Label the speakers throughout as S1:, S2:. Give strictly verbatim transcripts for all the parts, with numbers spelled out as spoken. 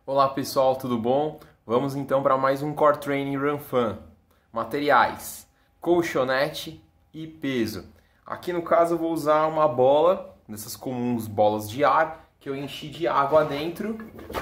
S1: Olá pessoal, tudo bom? Vamos então para mais um Core Training Run Fun. Materiais, colchonete e peso. Aqui no caso eu vou usar uma bola, dessas comuns bolas de ar, que eu enchi de água dentro.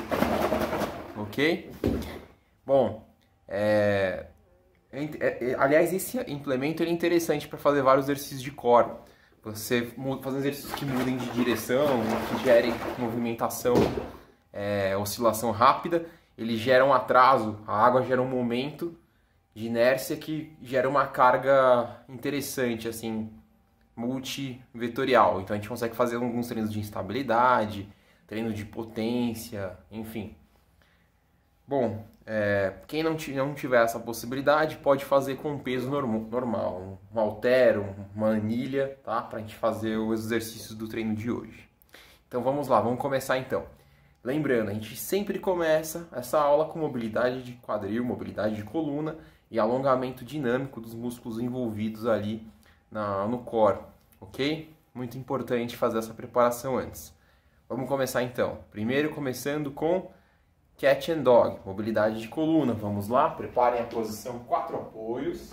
S1: Ok? Bom, é... É, é, aliás, esse implemento ele é interessante para fazer vários exercícios de core. Você fazer exercícios que mudem de direção, que gerem movimentação, é, oscilação rápida, ele gera um atraso, a água gera um momento de inércia que gera uma carga interessante, assim, multivetorial. Então a gente consegue fazer alguns treinos de instabilidade, treino de potência, enfim. Bom, é, quem não, não tiver essa possibilidade pode fazer com peso norm, normal, um halter, uma anilha, tá? Pra gente fazer os exercícios do treino de hoje. Então vamos lá, vamos começar então. Lembrando, a gente sempre começa essa aula com mobilidade de quadril, mobilidade de coluna e alongamento dinâmico dos músculos envolvidos ali na, no core, ok? Muito importante fazer essa preparação antes. Vamos começar então. Primeiro começando com Cat and Dog, mobilidade de coluna. Vamos lá, preparem a posição quatro apoios.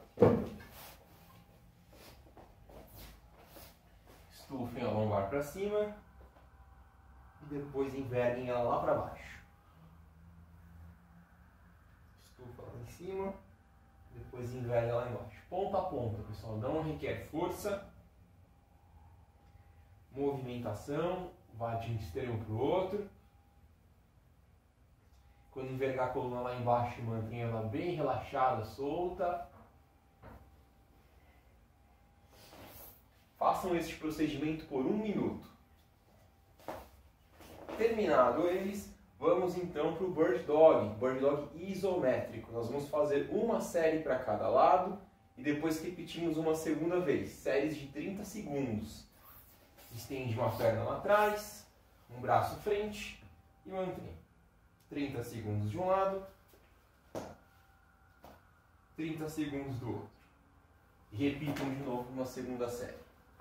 S1: Estufem a lombar para cima. E depois invertem ela lá para baixo. Estufa lá em cima. Depois inverte ela lá embaixo. Ponta a ponta, pessoal. Não requer força. Movimentação. Vai de um extremo para o outro. Quando envergar a coluna lá embaixo, mantenha ela bem relaxada, solta. Façam este procedimento por um minuto. Terminado eles, vamos então para o Bird Dog, Bird Dog isométrico. Nós vamos fazer uma série para cada lado e depois repetimos uma segunda vez, séries de trinta segundos. Estende uma perna lá atrás, um braço frente e mantém. trinta segundos de um lado, trinta segundos do outro. E repitam de novo uma segunda série.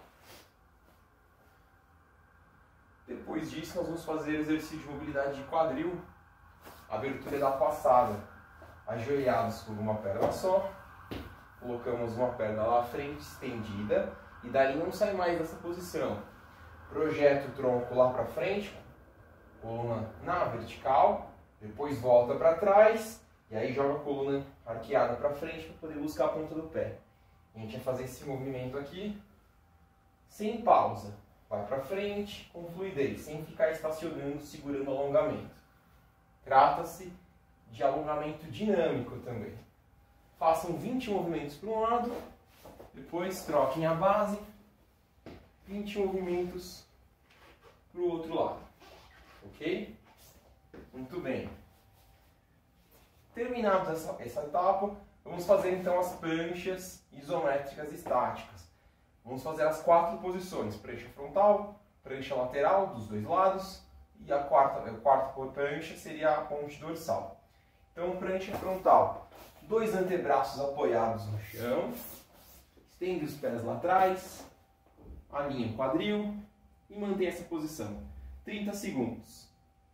S1: Depois disso, nós vamos fazer o exercício de mobilidade de quadril, abertura da passada. Ajoelhados por uma perna só, colocamos uma perna lá à frente, estendida, e dali não sai mais dessa posição. Projeta o tronco lá para frente, coluna na vertical. Depois volta para trás e aí joga a coluna arqueada para frente para poder buscar a ponta do pé. A gente vai fazer esse movimento aqui sem pausa. Vai para frente com fluidez, sem ficar estacionando, segurando o alongamento. Trata-se de alongamento dinâmico também. Façam vinte movimentos para um lado, depois troquem a base, vinte movimentos para o outro lado. Ok? Muito bem. Terminada essa, essa etapa, vamos fazer então as pranchas isométricas estáticas. Vamos fazer as quatro posições: prancha frontal, prancha lateral dos dois lados e a quarta, a quarta prancha seria a ponte dorsal. Então, prancha frontal, dois antebraços apoiados no chão, estende os pés lá atrás, alinha o quadril e mantém essa posição. trinta segundos.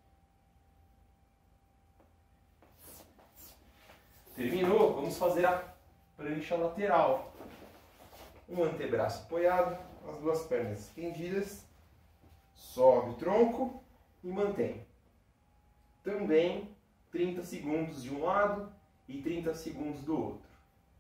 S1: Terminou, vamos fazer a prancha lateral. Um antebraço apoiado, as duas pernas estendidas, sobe o tronco e mantém. Também trinta segundos de um lado e trinta segundos do outro.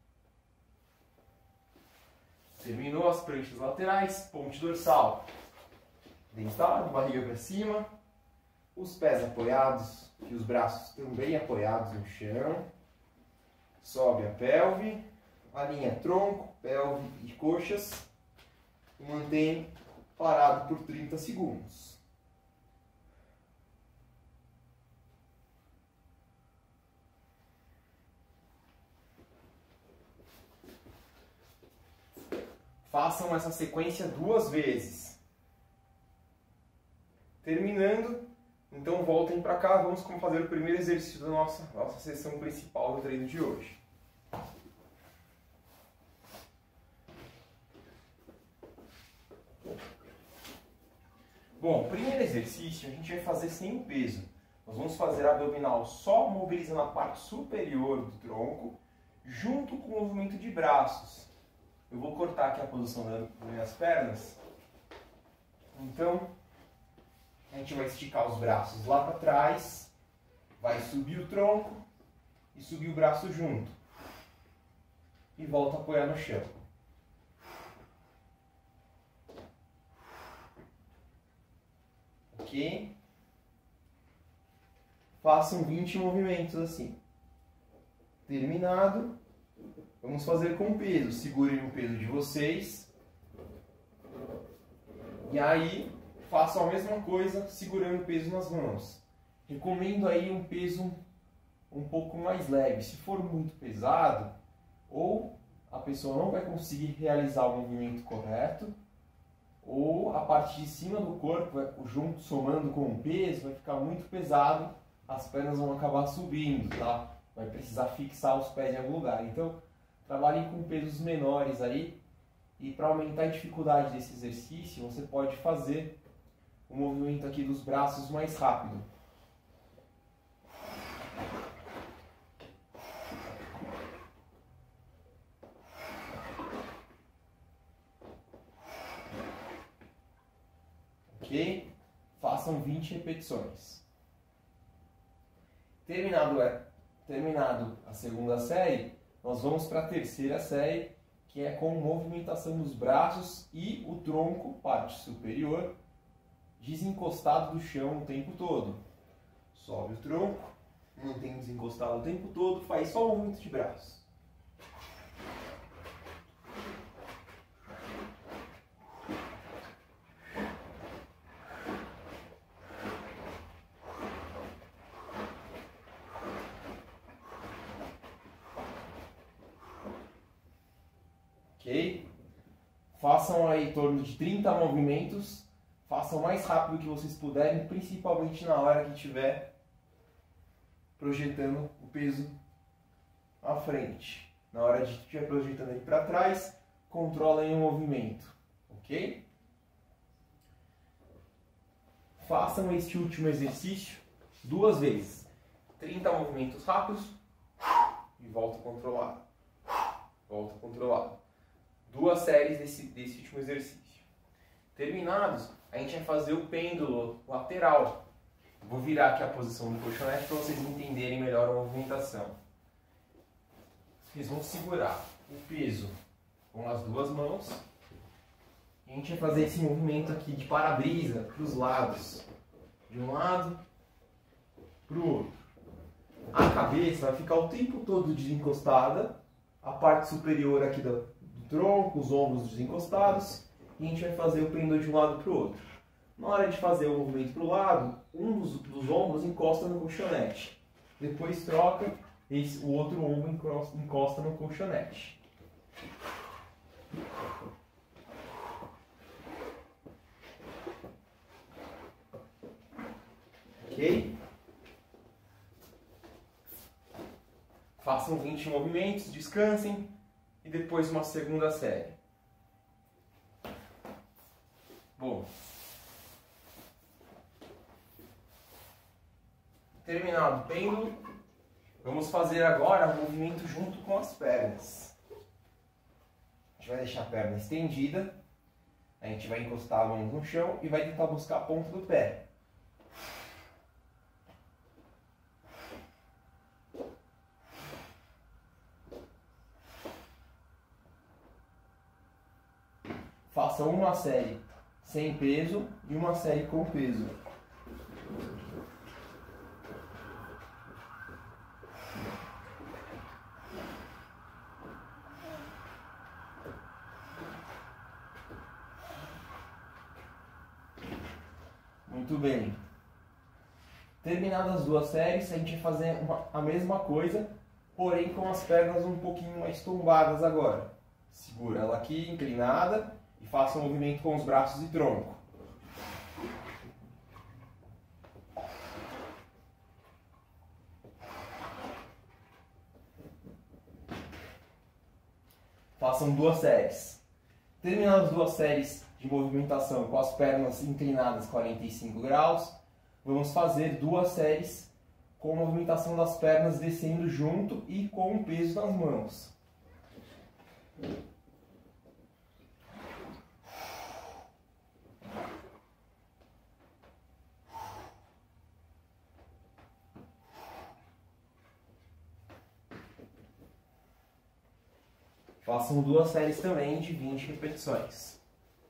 S1: Terminou as pranchas laterais, ponte dorsal. Deitado, barriga para cima, os pés apoiados e os braços também apoiados no chão. Sobe a pelve, alinha tronco, pelve e coxas e mantém parado por trinta segundos. Façam essa sequência duas vezes. Terminando, então voltem para cá, vamos fazer o primeiro exercício da nossa, nossa sessão principal do treino de hoje. Bom, primeiro exercício a gente vai fazer sem o peso. Nós vamos fazer abdominal só mobilizando a parte superior do tronco, junto com o movimento de braços. Eu vou cortar aqui a posição das minhas pernas. Então, a gente vai esticar os braços lá para trás, vai subir o tronco e subir o braço junto. E volta a apoiar no chão. Ok? Façam vinte movimentos assim. Terminado, vamos fazer com peso. Segurem o peso de vocês. E aí, façam a mesma coisa segurando o peso nas mãos. Recomendo aí um peso um pouco mais leve. Se for muito pesado, ou a pessoa não vai conseguir realizar o movimento correto, ou a parte de cima do corpo, junto somando com o peso, vai ficar muito pesado, as pernas vão acabar subindo, tá? Vai precisar fixar os pés em algum lugar. Então, trabalhem com pesos menores aí, e para aumentar a dificuldade desse exercício, você pode fazer o movimento aqui dos braços mais rápido. Ok? Façam vinte repetições. Terminado, é, terminado a segunda série, nós vamos para a terceira série, que é com movimentação dos braços e o tronco, parte superior, desencostado do chão o tempo todo. Sobe o tronco, mantém desencostado o tempo todo, faz só um movimento de braço. Ok? Façam aí em torno de trinta movimentos, façam o mais rápido que vocês puderem, principalmente na hora que estiver projetando o peso à frente. Na hora de estiver projetando ele para trás, controlem o movimento, ok? Façam este último exercício duas vezes. trinta movimentos rápidos e volta controlado. Volta controlado. Duas séries desse, desse último exercício. Terminados, a gente vai fazer o pêndulo lateral. Vou virar aqui a posição do colchonete para vocês entenderem melhor a movimentação. Vocês vão segurar o peso com as duas mãos. E a gente vai fazer esse movimento aqui de para-brisa para os lados. De um lado para o outro. A cabeça vai ficar o tempo todo desencostada. A parte superior aqui do, do tronco, os ombros desencostados. E a gente vai fazer o pêndulo de um lado para o outro. Na hora de fazer o movimento para o lado, um dos, dos ombros encosta no colchonete. Depois troca, esse, o outro ombro encosta, encosta no colchonete. Ok? Façam vinte movimentos, descansem e depois uma segunda série. Bom, terminado o pêndulo, vamos fazer agora o movimento junto com as pernas. A gente vai deixar a perna estendida, a gente vai encostar a mão no chão e vai tentar buscar a ponta do pé. Façam uma série sem peso e uma série com peso. Muito bem. Terminadas as duas séries, a gente vai fazer uma, a mesma coisa, porém com as pernas um pouquinho mais tombadas agora. Segura ela aqui, inclinada, e faça um movimento com os braços e tronco. Façam duas séries. Terminadas as duas séries de movimentação com as pernas inclinadas quarenta e cinco graus, vamos fazer duas séries com a movimentação das pernas descendo junto e com o peso das mãos. Façam duas séries também de vinte repetições.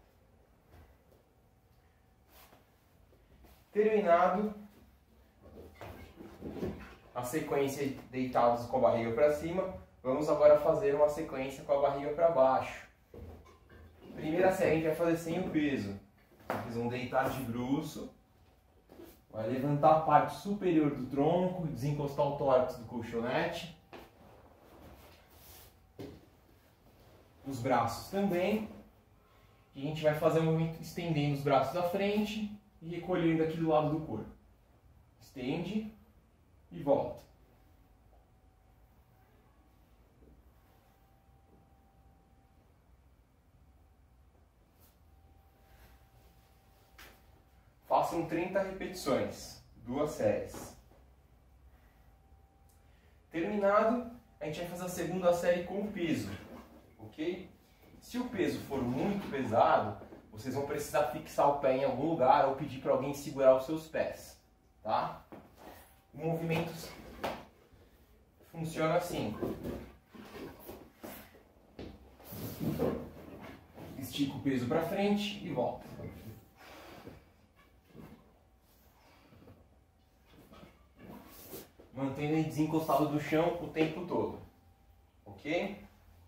S1: Terminado a sequência deitados com a barriga para cima, vamos agora fazer uma sequência com a barriga para baixo. Primeira série a gente vai fazer sem o peso. Vocês vão deitar de bruço, vai levantar a parte superior do tronco, desencostar o tórax do colchonete. Os braços também. E a gente vai fazer um movimento estendendo os braços à frente e recolhendo aqui do lado do corpo. Estende e volta. Façam trinta repetições, duas séries. Terminado, a gente vai fazer a segunda série com peso. Ok? Se o peso for muito pesado, vocês vão precisar fixar o pé em algum lugar ou pedir para alguém segurar os seus pés, tá? O movimento funciona assim. Estica o peso para frente e volta. Mantendo ele desencostado do chão o tempo todo. Ok?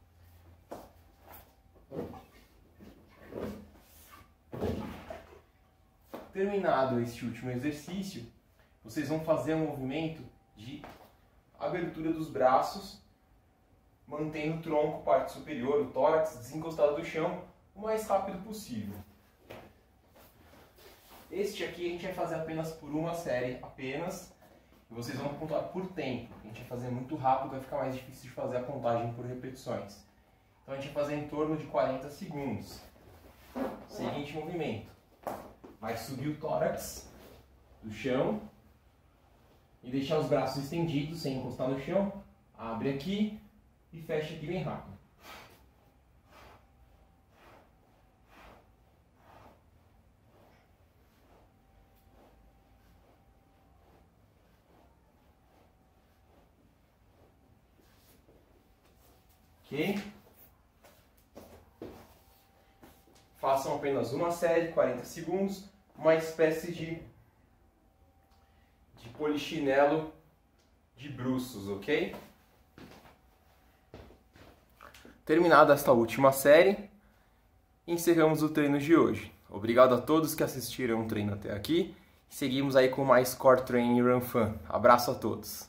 S1: Terminado este último exercício, vocês vão fazer um movimento de abertura dos braços, mantendo o tronco, parte superior, o tórax desencostado do chão, o mais rápido possível. Este aqui a gente vai fazer apenas por uma série, apenas, e vocês vão contar por tempo. A gente vai fazer muito rápido, vai ficar mais difícil de fazer a contagem por repetições. Então a gente vai fazer em torno de quarenta segundos. Seguinte movimento. Vai subir o tórax do chão e deixar os braços estendidos sem encostar no chão. Abre aqui e fecha aqui bem rápido. Ok? Façam apenas uma série, quarenta segundos, uma espécie de, de polichinelo de bruços, ok? Terminada esta última série, encerramos o treino de hoje. Obrigado a todos que assistiram o treino até aqui. Seguimos aí com mais Core Training Run Fun. Abraço a todos.